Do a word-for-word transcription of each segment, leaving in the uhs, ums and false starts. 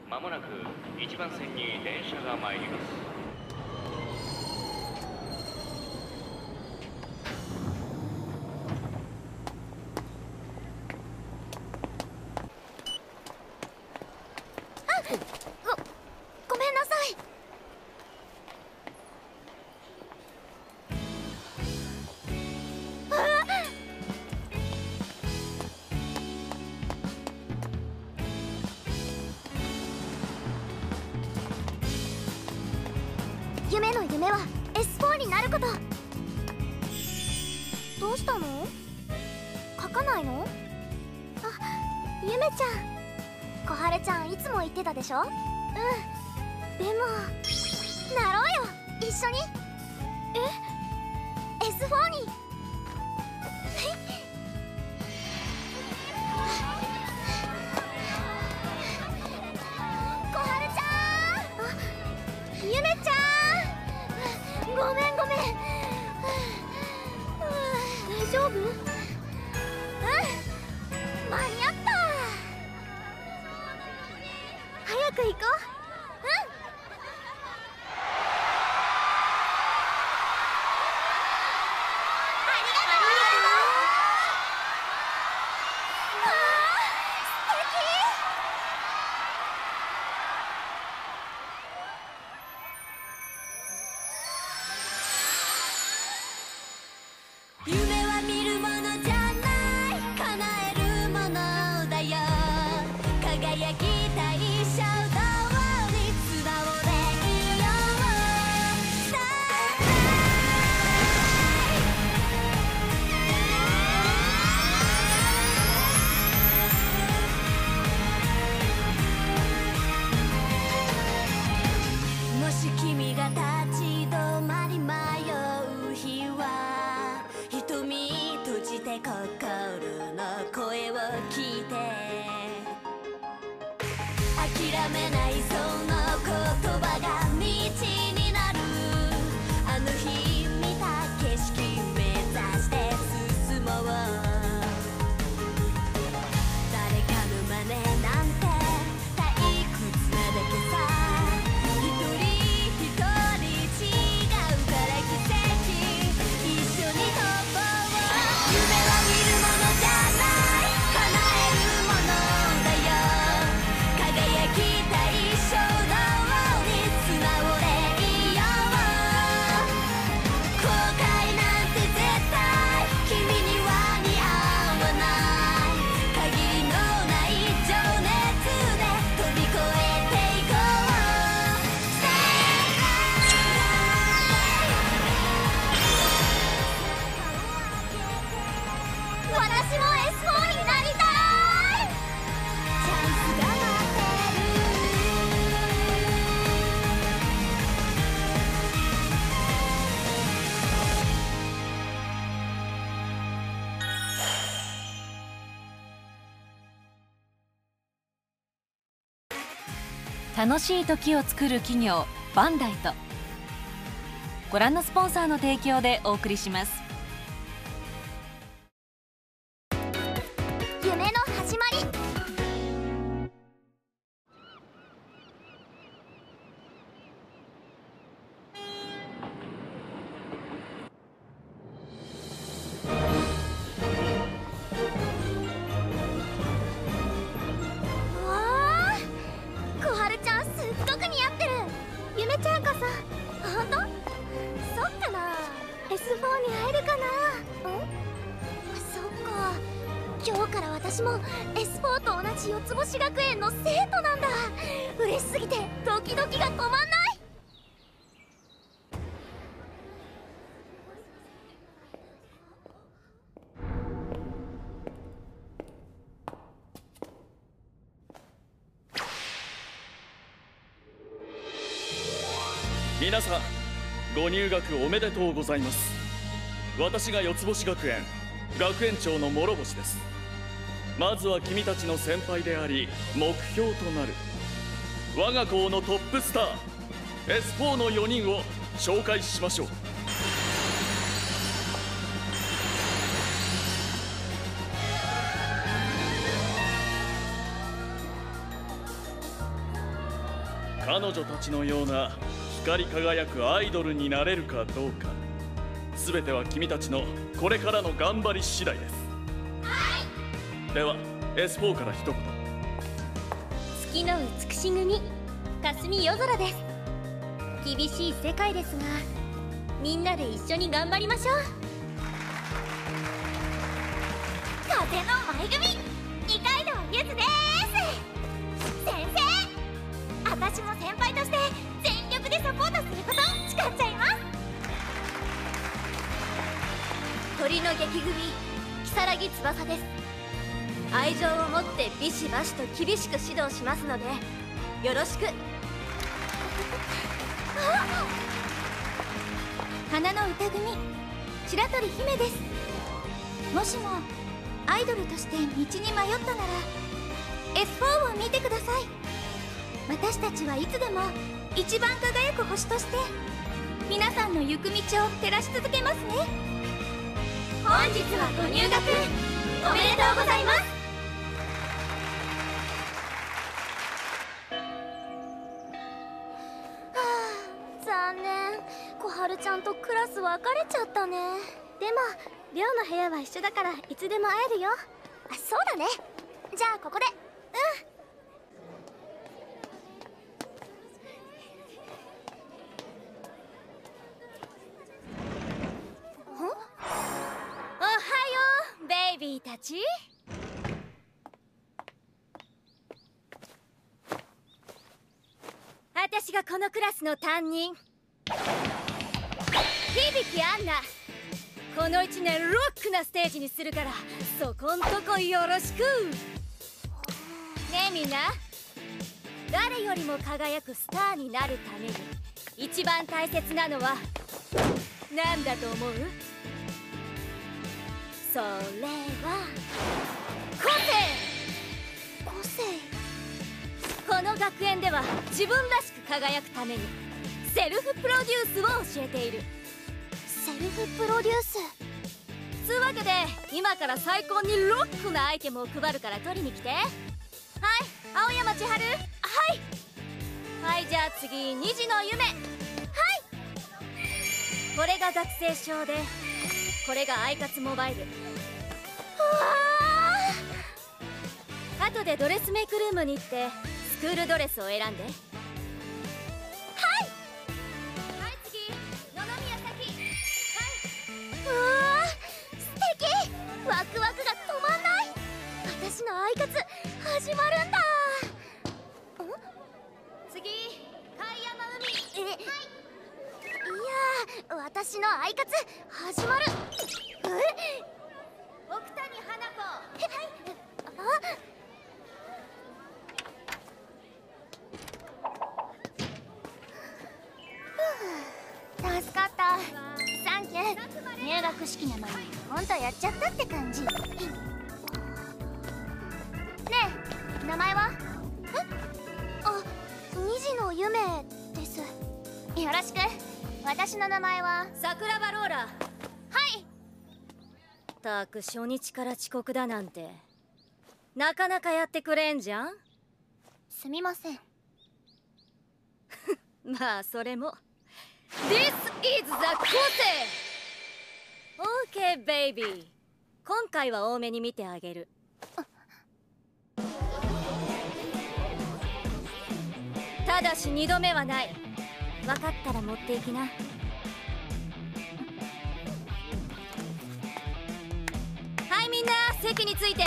まもなくいちばん線に電車が参ります。 夢の夢は エスフォー になること。どうしたの？書かないの？あ、ゆめちゃん、小春ちゃんいつも言ってたでしょ。うん、でもなろうよ、一緒に。え エスフォー に小春ちゃん、あ、ゆめちゃん、ごめんごめん。大丈夫？うん、間に合った。早く行こう。うん。ありがとう。わあ、素敵。 夢は見るものじゃない、叶えるものだよ。輝きたい衝動に素直でいよう。さあ、もし君が立ち止まり迷う日は、瞳閉じて心の声を聞いて、諦めないその言葉が道になる。あの日見た景色目指して進もう。誰かの真似なんて退屈なだけさ。一人一人違うから奇跡、一緒に飛ぼう。夢は見るものじゃない、叶えるものだよ。輝きたい衝動に素直でいよう。後悔なんて絶対君には似合わない。限りのない情熱で飛び越えていこう。 私も エスフォー になりたい。 チャンスが待ってる。 楽しい時を作る企業バンダイとご覧のスポンサーの提供でお送りします。 夢の始まり。うわあ、小春ちゃんすっごく似合ってる。ゆめちゃんこそ本当？そっかな、 エスフォー に会えるかな。ん？そっか、今日から私も エスフォー と同じ四つ星学園の生徒なんだ。嬉しすぎてドキドキが止まんない。 皆さん、ご入学おめでとうございます。私が四つ星学園学園長の諸星です。まずは君たちの先輩であり目標となる我が校のトップスター エスフォー のよにんを紹介しましょう。 彼女たちのような光り輝くアイドルになれるかどうか、全ては君たちのこれからの頑張り次第です。はい。では エスフォー から一言。 月の美し組霞夜空です。厳しい世界ですが、みんなで一緒に頑張りましょう。風の舞組二階堂ゆずです。先生、私も先輩として全力でサポートすること誓っちゃいます。鳥の劇組如月翼です。愛情を持ってビシバシと厳しく指導しますのでよろしく。花の歌組白鳥姫です。もしもアイドルとして道に迷ったなら エスフォー を見てください。私たちはいつでも一番輝く星として皆さんの行く道を照らし続けますね。本日はご入学おめでとうございます。はあ、残念。小春ちゃんとクラス別れちゃったね。でも寮の部屋は一緒だからいつでも会えるよ。あ、そうだね。じゃあここで。うん。おはようベイビーたち。私がこのクラスの担任響アンナ。このいちねんロックなステージにするからそこんとこよろしくね。えみんな、誰よりも輝くスターになるために一番大切なのは何だと思う？それは個性。個性。この学園では自分らしく輝くためにセルフプロデュースを教えている。セルフプロデュースつうわけで今から最高にロックなアイテムを配るから取りに来て。はい、青山千春。はいはい、じゃあ次にじの夢。はい、これが学生証でこれがアイカツモバイル。うわー、後でドレスメイクルームに行ってスクールドレスを選んで。はいはい、次野々宮咲。はい、うわー素敵。ワクワクが止まんない。私のアイカツ始まるんだ。ん次海山海。え、はい、いやー私のアイカツ始まる。え、奥谷花子。はい、あ、助かった。サンキュー。入学式なのにほんとやっちゃったって感じ。ねえ、名前は？え？あ、にじの夢です。よろしく。私の名前は桜庭ローラ。はい。ったく初日から遅刻だなんてなかなかやってくれんじゃん。すみません。まあそれもThis is the 個性。 OK ベイビー、今回は多めに見てあげる。ただしにどめはない。分かったら持っていきな。はいみんな席について。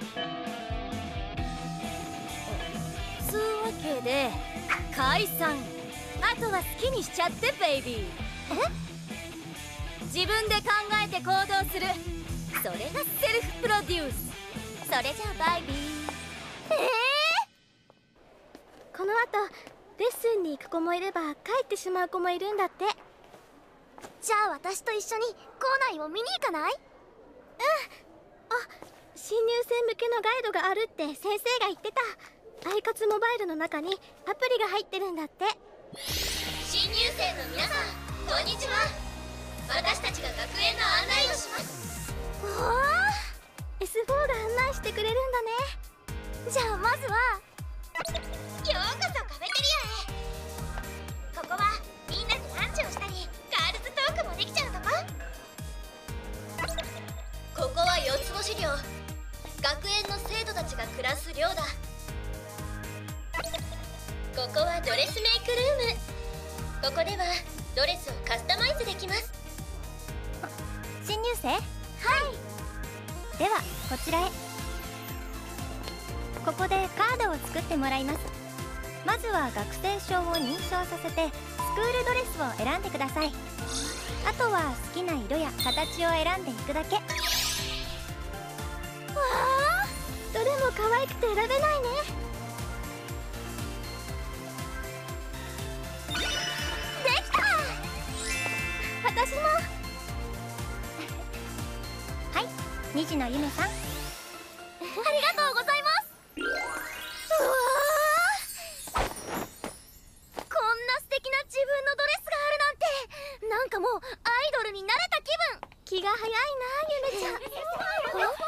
つうわけで解散。あとは好きにしちゃってベイビー。え？自分で考えて行動する、それがセルフプロデュース。それじゃあバイビー。えー、この後レッスンに行く子もいれば帰ってしまう子もいるんだって。じゃあ私と一緒に校内を見に行かない？うん。あ、新入生向けのガイドがあるって先生が言ってた。アイカツモバイルの中にアプリが入ってるんだって。新入生の皆さん、こんにちは。私たちが学園の案内をします。おお、 エスフォー が案内してくれるんだね。じゃあまずはようこそカフェテリアへ。 ここはドレスメイクルーム。ここではドレスをカスタマイズできます。 新入生？はい。ではこちらへ。ここでカードを作ってもらいます。まずは学生証を認証させてスクールドレスを選んでください。あとは好きな色や形を選んでいくだけ。わあ、どれも可愛くて選べないね。 できた。 私も。はい、虹のゆめさん。 ありがとうございます。うわー、こんな素敵な自分のドレスがあるなんて、なんかもうアイドルになれた気分。 気が早いなゆめちゃん。エスフォー だ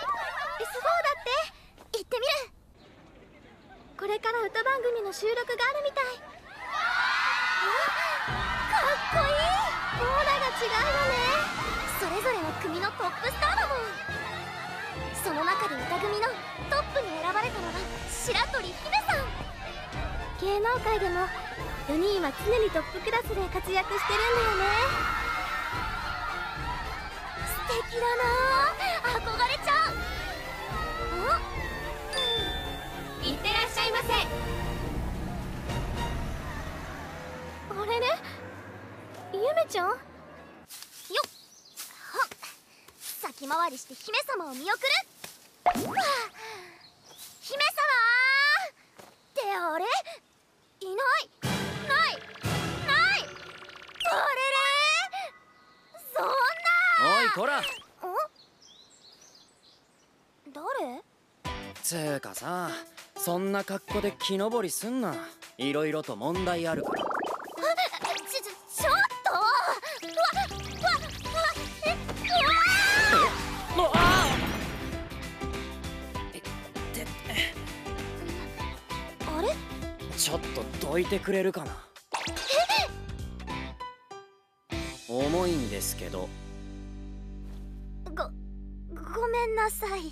って行ってみる。 これから歌番組の収録があるみたい。 かっこいい。 オーラが違うよね。 それぞれの組のトップスターだもん。その中で歌組のトップに選ばれたのが白鳥姫さん。 芸能界でもよにんは常にトップクラスで活躍してるんだよね。 素敵だな。憧れちゃう。 いってらっしゃいませ。あれれ、ゆめちゃん？ よっはっ、先回りして姫様を見送る。はあ、姫様ってあれ、いないないない。あれれ、そんな。 おいこら。 ん？誰？ つーかさ、そんな格好で木登りすんな。いろいろと問題あるから。 ちょちょちょっと。うわっわっわっえうわもうああれ？ ちょっとどいてくれるかな。重いんですけど。 ごごめんなさい。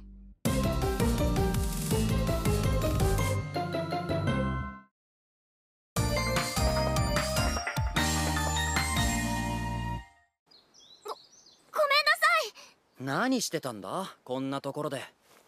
何してたんだこんなところで。 え？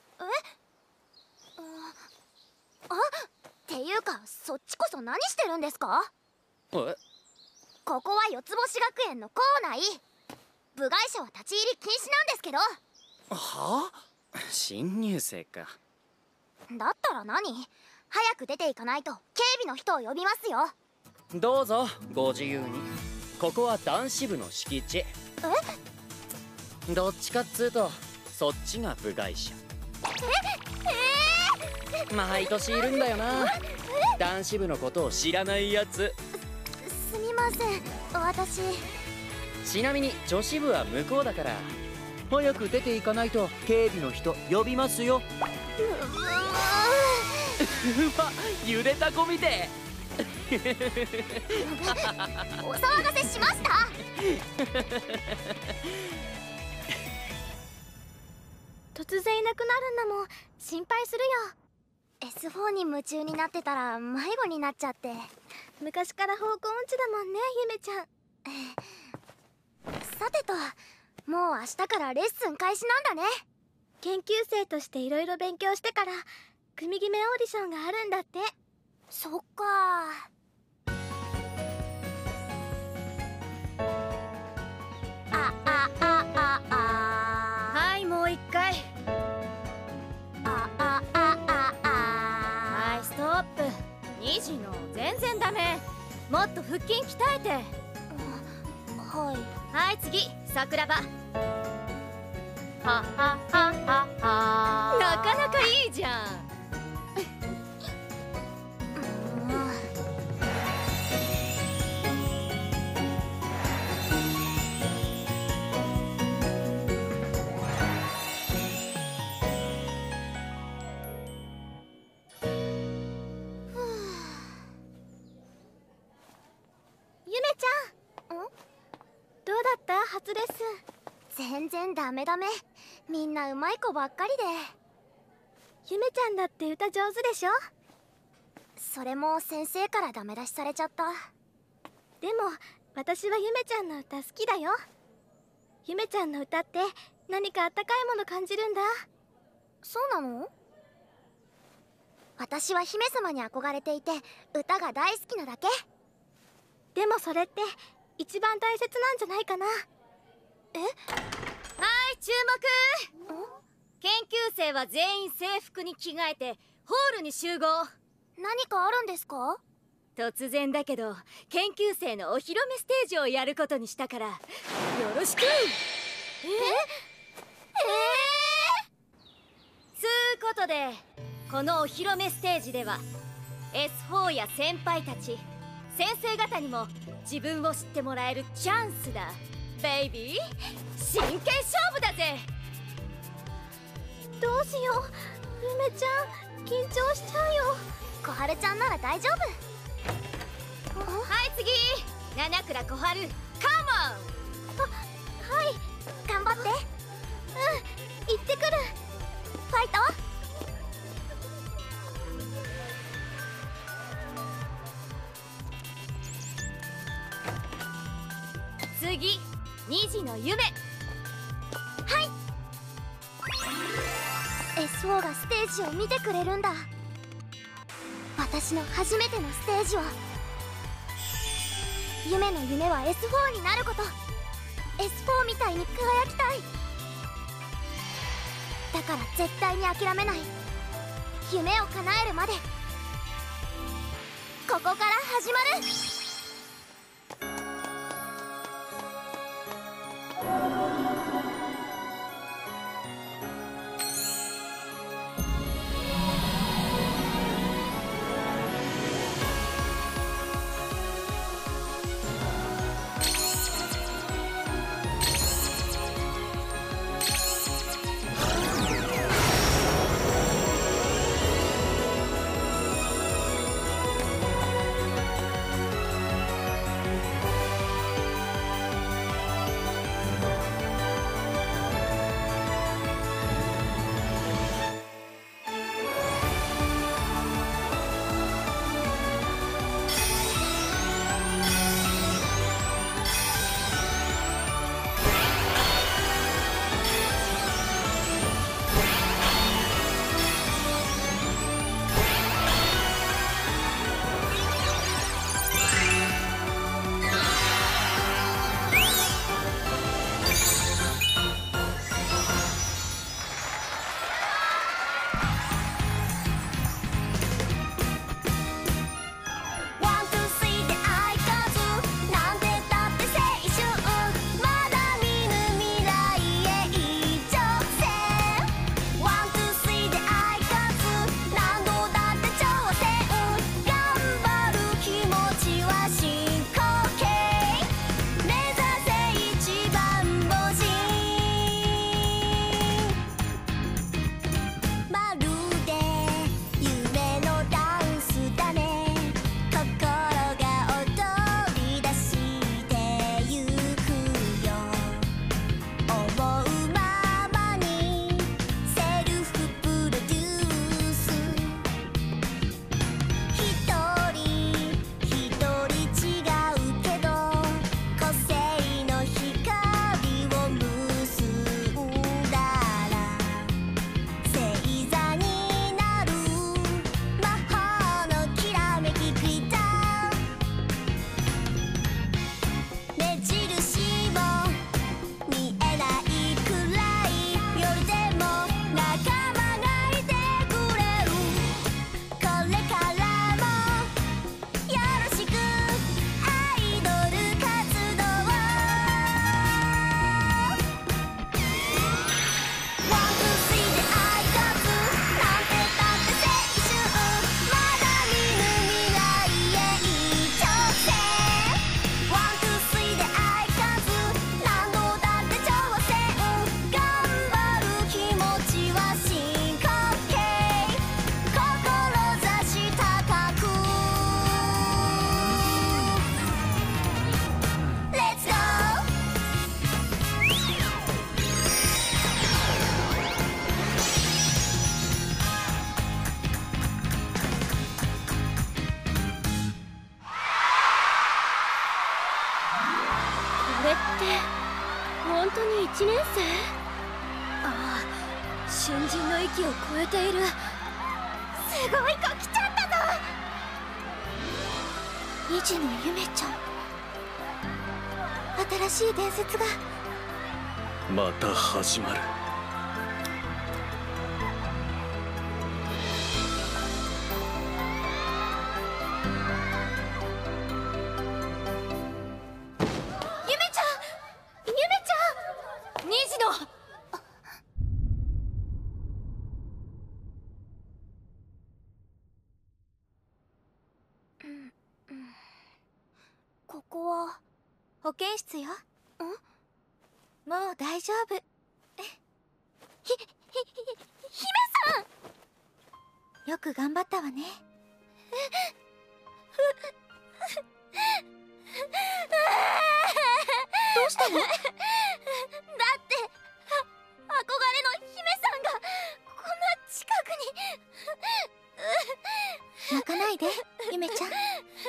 あ、っていうかそっちこそ何してるんですか？ え？ ここは四つ星学園の校内。部外者は立ち入り禁止なんですけど。 はあ？新入生か。 だったら何？早く出ていかないと警備の人を呼びますよ。 どうぞご自由に。ここは男子部の敷地。 え？ どっちかっつうとそっちが部外者。 ええー、 毎年いるんだよな、男子部のことを知らないやつ。 す、すみません、私。 ちなみに女子部は向こうだから。早く出ていかないと警備の人呼びますよ。 ううわ、ゆでたこ見て。 お騒がせしました。 突然いなくなるんだもん、心配するよ。 エスフォー に夢中になってたら迷子になっちゃって。 昔から方向音痴だもんね、ゆめちゃん。 さてと、もう明日からレッスン開始なんだね。 研究生としていろいろ勉強してから組決めオーディションがあるんだって。 そっか。あああああ。 はい、もう一回。 あああああ。 はい、ストップ。にじの全然ダメ。もっと腹筋鍛えて。 はい。 はい、次、桜庭。ははははは。なかなかいいじゃん。 初レッスン。全然ダメダメ。みんなうまい子ばっかりで。 ゆめちゃんだって歌上手でしょ。 それも先生からダメ出しされちゃった。でも私はゆめちゃんの歌好きだよ。ゆめちゃんの歌って何かあったかいもの感じるんだ。そうなの？私は姫様に憧れていて歌が大好きなだけ。でもそれって一番大切なんじゃないかな。え？ はい、注目。研究生は全員制服に着替えてホールに集合。 何かあるんですか？ 突然だけど研究生のお披露目ステージをやることにしたからよろしく。ええつうことでこのお披露目ステージでは エスフォー や先輩たち先生方にも自分を知ってもらえるチャンスだ。ベイビー、真剣勝負だぜ。 どうしよう、ゆめちゃん緊張しちゃうよ。小春ちゃんなら大丈夫。 はい次、七倉小春、カモン。 はい、頑張って。うん、行ってくる。ファイト。 次、二児の夢。はい。 エスフォー がステージを見てくれるんだ。私の初めてのステージを。夢の夢は エスフォー になること。 エスフォー みたいに輝きたい。だから絶対に諦めない。夢を叶えるまで。ここから始まる。 本当にいちねん生？ああ、新人の域を超えている。すごい子来ちゃったぞ。二児のゆめちゃん、新しい伝説がまた始まる。 ゆめちゃん、ゆめちゃん、二児の。ここは保健室よ。ん？もう大丈夫。ひ、ひ、ひ、姫さん！よく頑張ったわね。どうしたの？だって、あ、憧れの姫さんがこんな近くに。泣かないで、ゆめちゃん。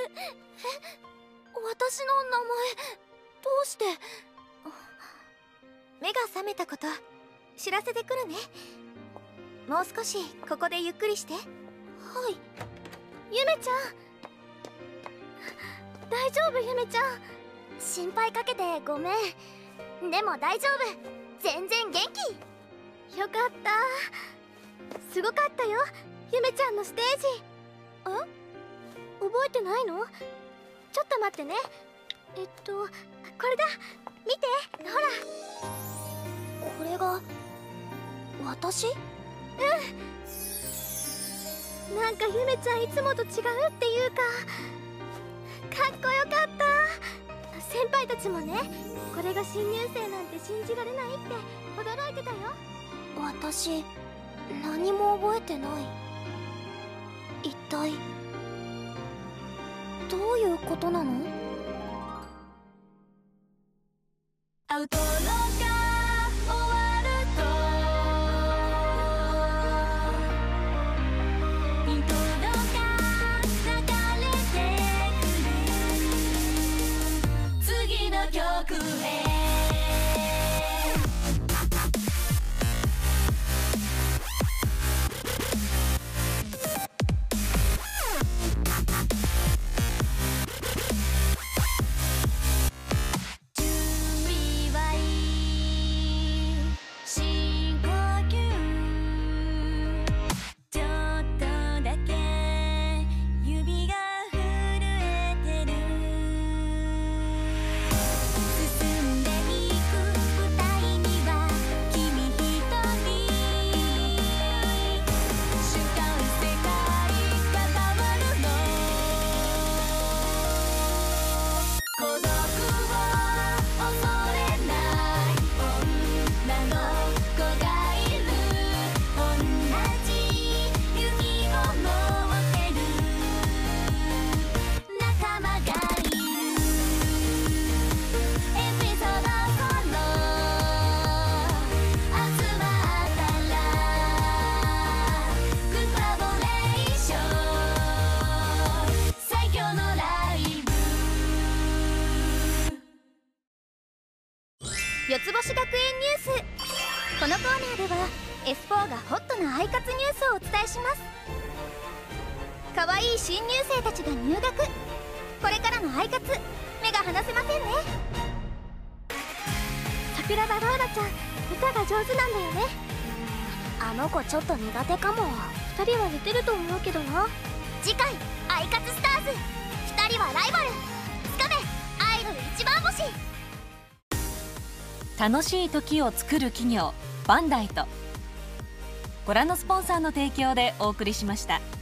私の名前どうして？目が覚めたこと知らせてくるね。もう少しここでゆっくりして。はい、ゆめちゃん。大丈夫？ゆめちゃん、心配かけてごめん。でも大丈夫、全然元気。よかった。すごかったよ、ゆめちゃんのステージ。あ？覚えてないの？ちょっと待ってね。えっと、これだ。見て、ほら。これが私？うん。なんかゆめちゃんいつもと違うっていうか、かっこよかった。先輩たちもね、これが新入生なんて信じられないって驚いてたよ。私、何も覚えてない。一体どういうことなの？ アウトロが終わるとイントロが流れてくる。次の曲へ四つ星学園ニュース。このコーナーでは エスフォー がホットなアイカツニュースをお伝えします。かわいい新入生たちが入学。これからのアイカツ、目が離せませんね。桜庭ローラちゃん、歌が上手なんだよね。あの子ちょっと苦手かも。ふたりは似てると思うけどな。次回アイカツスターズ、ふたりはライバル。つかめアイドル一番星。 楽しい時を作る企業バンダイとご覧のスポンサーの提供でお送りしました。